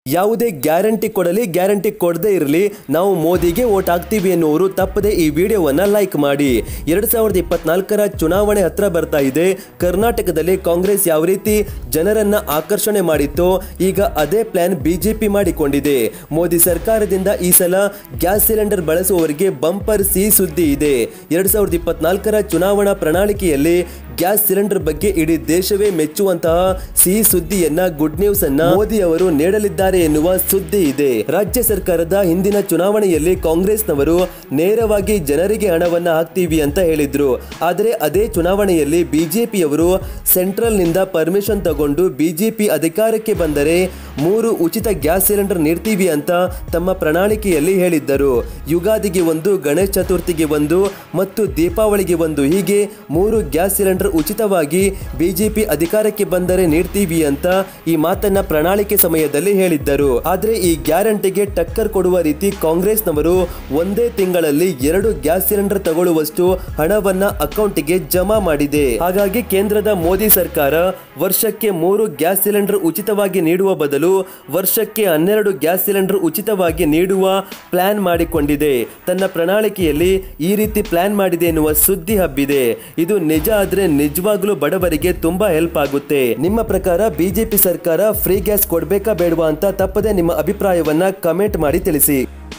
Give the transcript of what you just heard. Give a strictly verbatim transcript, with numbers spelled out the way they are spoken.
ಯಾವುದೇ ಗ್ಯಾರಂಟಿ ಕೊಡಲಿ ಗ್ಯಾರಂಟಿ ಕೊಡದೇ ಇರಲಿ ನಾವು ಮೋದಿಗೆ ವೋಟ್ ಹಾಕ್ತೀವಿ ಎನ್ನುವರು ತಪ್ಪದೆ ಈ ವಿಡಿಯೋವನ್ನ ಲೈಕ್ ಮಾಡಿ. ಎರಡ್ ಸಾವಿರದ ಇಪ್ಪತ್ನಾಲ್ಕರ ಚುನಾವಣೆ ಹತ್ರ ಬರ್ತಾ ಇದೆ. ಕರ್ನಾಟಕದಲ್ಲಿ ಕಾಂಗ್ರೆಸ್ ಯಾವ ರೀತಿ ಜನರನ್ನ ಆಕರ್ಷಣೆ ಮಾಡಿತ್ತೋ ಈಗ ಅದೇ ಪ್ಲಾನ್ ಬಿಜೆಪಿ ಮಾಡಿಕೊಂಡಿದೆ. ಮೋದಿ ಸರ್ಕಾರದಿಂದ ಈ ಸಲ ಗ್ಯಾಸ್ ಸಿಲಿಂಡರ್ ಬಳಸುವವರಿಗೆ ಬಂಪರ್ ಸಿಹಿ ಸುದ್ದಿ ಇದೆ. ಎರಡ್ ಸಾವಿರದ ಇಪ್ಪತ್ನಾಲ್ಕರ ಚುನಾವಣಾ ಪ್ರಣಾಳಿಕೆಯಲ್ಲಿ ಗ್ಯಾಸ್ ಸಿಲಿಂಡರ್ ಬಗ್ಗೆ ಇಡೀ ದೇಶವೇ ಮೆಚ್ಚುವಂತಹ ಸಿಹಿ ಸುದ್ದಿಯನ್ನ ಗುಡ್ ನ್ಯೂಸ್ ಅನ್ನ ಮೋದಿ ಅವರು ನೀಡಲಿದ್ದಾರೆ ಎನ್ನುವ ಸುದ್ದಿ ಇದೆ. ರಾಜ್ಯ ಸರ್ಕಾರದ ಹಿಂದಿನ ಚುನಾವಣೆಯಲ್ಲಿ ಕಾಂಗ್ರೆಸ್ನವರು ನೇರವಾಗಿ ಜನರಿಗೆ ಹಣವನ್ನ ಹಾಕ್ತೀವಿ ಅಂತ ಹೇಳಿದ್ರು. ಆದರೆ ಅದೇ ಚುನಾವಣೆಯಲ್ಲಿ ಬಿಜೆಪಿಯವರು ಸೆಂಟ್ರಲ್ ನಿಂದ ಪರ್ಮಿಷನ್ ತಗೊಂಡು ಬಿಜೆಪಿ ಅಧಿಕಾರಕ್ಕೆ ಬಂದರೆ ಮೂರು ಉಚಿತ ಗ್ಯಾಸ್ ಸಿಲಿಂಡರ್ ನೀಡ್ತೀವಿ ಅಂತ ತಮ್ಮ ಪ್ರಣಾಳಿಕೆಯಲ್ಲಿ ಹೇಳಿದ್ದರು. ಯುಗಾದಿಗೆ ಒಂದು, ಗಣೇಶ ಚತುರ್ಥಿಗೆ ಒಂದು ಮತ್ತು ದೀಪಾವಳಿಗೆ ಒಂದು, ಹೀಗೆ ಮೂರು ಗ್ಯಾಸ್ ಸಿಲಿಂಡರ್ ಉಚಿತವಾಗಿ ಬಿಜೆಪಿ ಅಧಿಕಾರಕ್ಕೆ ಬಂದರೆ ನೀಡ್ತೀವಿ ಅಂತ ಈ ಮಾತನ್ನ ಪ್ರಣಾಳಿಕೆ ಸಮಯದಲ್ಲಿ ಹೇಳಿದ್ದರು. ಆದ್ರೆ ಈ ಗ್ಯಾರಂಟಿಗೆ ಟಕ್ಕರ್ ಕೊಡುವ ರೀತಿ ಕಾಂಗ್ರೆಸ್ನವರು ಒಂದೇ ತಿಂಗಳಲ್ಲಿ ಎರಡು ಗ್ಯಾಸ್ ಸಿಲಿಂಡರ್ ತಗೊಳ್ಳುವಷ್ಟು ಹಣವನ್ನ ಅಕೌಂಟ್ಗೆ ಜಮಾ ಮಾಡಿದೆ. ಹಾಗಾಗಿ ಕೇಂದ್ರದ ಮೋದಿ ಸರ್ಕಾರ ವರ್ಷಕ್ಕೆ ಮೂರು ಗ್ಯಾಸ್ ಸಿಲಿಂಡರ್ ಉಚಿತವಾಗಿ ನೀಡುವ ಬದಲು ವರ್ಷಕ್ಕೆ ಹನ್ನೆರಡು ಗ್ಯಾಸ್ ಸಿಲಿಂಡರ್ ಉಚಿತವಾಗಿ ನೀಡುವ ಪ್ಲಾನ್ ಮಾಡಿಕೊಂಡಿದೆ. ತನ್ನ ಪ್ರಣಾಳಿಕೆಯಲ್ಲಿ ಈ ರೀತಿ ಪ್ಲಾನ್ ಮಾಡಿದೆ ಎನ್ನುವ ಸುದ್ದಿ ಹಬ್ಬಿದೆ. ಇದು ನಿಜ ಆದ್ರೆ ನಿಜವಾಗ್ಲೂ ಬಡವರಿಗೆ ತುಂಬಾ ಹೆಲ್ಪ್ ಆಗುತ್ತೆ. ನಿಮ್ಮ ಪ್ರಕಾರ ಬಿಜೆಪಿ ಸರ್ಕಾರ ಫ್ರೀ ಗ್ಯಾಸ್ ಕೊಡ್ಬೇಕಾ ಬೇಡವಾ ಅಂತ ತಪ್ಪದೆ ನಿಮ್ಮ ಅಭಿಪ್ರಾಯವನ್ನ ಕಮೆಂಟ್ ಮಾಡಿ ತಿಳಿಸಿ.